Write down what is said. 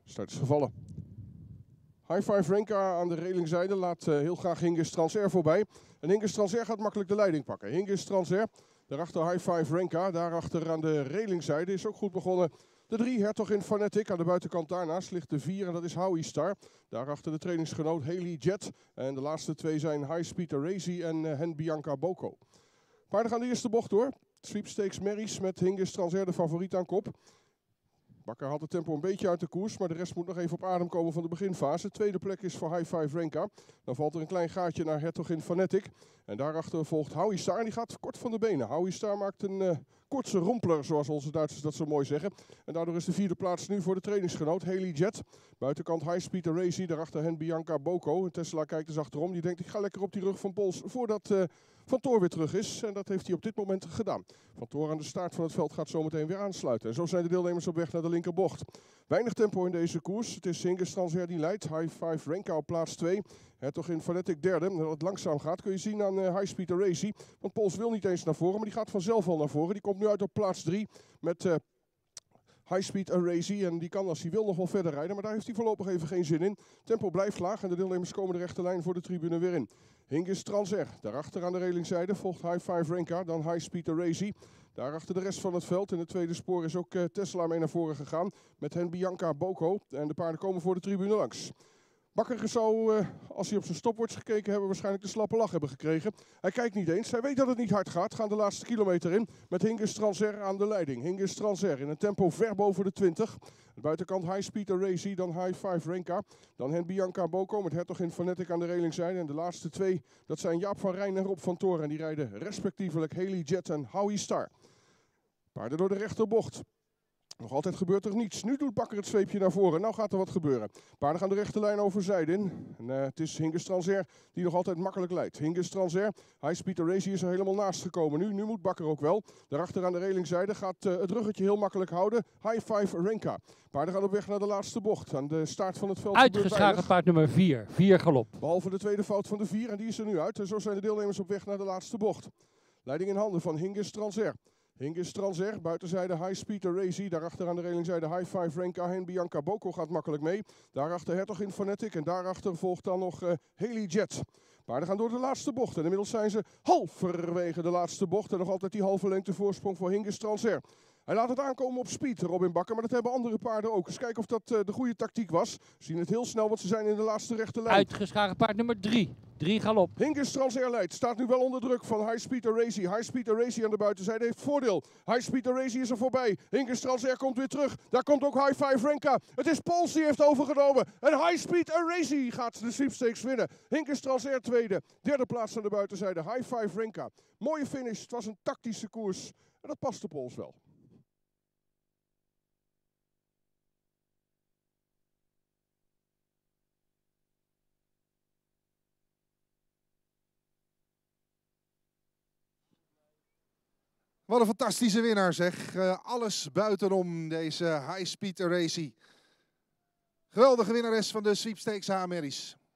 Start is gevallen. High Five Renka aan de relingzijde laat heel graag Hingis Transair voorbij. En Hingis Transair gaat makkelijk de leiding pakken. Hingis Transair, daarachter High Five Renka. Daarachter aan de relingzijde is ook goed begonnen. De 3, Hertogin Fanatic. Aan de buitenkant daarnaast ligt de 4 en dat is Howie Star. Daarachter de trainingsgenoot Haley Jet. En de laatste 2 zijn High Speed Arazi en Hen Bianca Boko. Paarden gaan de eerste bocht door. Sweepstakes Merries met Hingis Transair de favoriet aan kop. Bakker haalt het tempo een beetje uit de koers, maar de rest moet nog even op adem komen van de beginfase. Tweede plek is voor High Five Renka. Dan valt er een klein gaatje naar Hertogin Fanatic. En daarachter volgt Howie Star en die gaat kort van de benen. Howie Star maakt een kortse rompler, zoals onze Duitsers dat zo mooi zeggen. En daardoor is de 4e plaats nu voor de trainingsgenoot Haley Jet. Buitenkant High Speed Arazi, daarachter Hen Bianca Boko. Tesla kijkt dus achterom, die denkt ik ga lekker op die rug van Pols voordat Van Toor weer terug is. En dat heeft hij op dit moment gedaan. Van Toor aan de staart van het veld gaat zometeen weer aansluiten. En zo zijn de deelnemers op weg naar de linkerbocht. Weinig tempo in deze koers. Het is Hingis Transair die leidt. High Five Renka op plaats 2. Hertogin Fanatic derde. Dat het langzaam gaat kun je zien aan High Speed Arazi. Want Pols wil niet eens naar voren, maar die gaat vanzelf al naar voren. Die komt nu uit op plaats 3 met High Speed Arazi. En die kan als hij wil nog wel verder rijden, maar daar heeft hij voorlopig even geen zin in. Tempo blijft laag en de deelnemers komen de rechte lijn voor de tribune weer in. Hingis Transair. Daarachter aan de relingzijde volgt High Five Renka, dan High Speed Arazi. Daarachter de rest van het veld. In het tweede spoor is ook Tesla mee naar voren gegaan met Hen Bianca Boko. En de paarden komen voor de tribune langs. Bakker zou, als hij op zijn stopwatch gekeken hebben, waarschijnlijk de slappe lach hebben gekregen. Hij kijkt niet eens. Hij weet dat het niet hard gaat. Gaan de laatste kilometer in met Hingis Transair aan de leiding. Hingis Transair in een tempo ver boven de 20. De buitenkant High Speed Arazi, dan High Five Renka. Dan Hen Bianca Boko met Hertogin Fanatic aan de relingzijde. En de laatste 2, dat zijn Jaap van Rijn en Rob van Toren. En die rijden respectievelijk Haley Jet en Howie Star. Paarden door de rechterbocht. Nog altijd gebeurt er niets. Nu doet Bakker het zweepje naar voren. Nou gaat er wat gebeuren. Paarden gaan de rechte lijn over zijde in. En, het is Hingis Transair die nog altijd makkelijk leidt. Hingis Transair. High Speed Arazi is er helemaal naast gekomen. Nu moet Bakker ook wel. Daarachter aan de relingzijde gaat het ruggetje heel makkelijk houden. High Five Renka. Paarden gaan op weg naar de laatste bocht. Aan de staart van het veld. Uitgeschakeld paard nummer 4. 4 galop. Behalve de tweede fout van de 4 en die is er nu uit. En zo zijn de deelnemers op weg naar de laatste bocht. Leiding in handen van Hingis Transair. Hingis Transair, buitenzijde High Speed Arazi. Daarachter aan de relingzijde High Five Renka. Hen Bianca Boko gaat makkelijk mee. Daarachter Hertogin Fanatic. En daarachter volgt dan nog Haley Jet. Paarden gaan door de laatste bocht. En inmiddels zijn ze halverwege de laatste bocht. En nog altijd die halve lengte voorsprong voor Hingis Transair. Hij laat het aankomen op speed, Robin Bakker. Maar dat hebben andere paarden ook. Eens kijken of dat de goede tactiek was. We zien het heel snel, want ze zijn in de laatste rechte lijn. Uitgeschakeld paard nummer 3. 3 galop. Hingis Transair leidt. Staat nu wel onder druk van High Speed Arazi. High Speed Arazi aan de buitenzijde heeft voordeel. High Speed Arazi is er voorbij. Hingis Transair komt weer terug. Daar komt ook High Five Renka. Het is Pols die heeft overgenomen. En High Speed Arazi gaat de sweepstakes winnen. Hingis Transair tweede. Derde plaats aan de buitenzijde. High Five Renka. Mooie finish. Het was een tactische koers. En dat past de Pols wel. Wat een fantastische winnaar zeg. Alles buitenom deze High Speed Arazi. Geweldige winnares van de Sweepstakes Merries.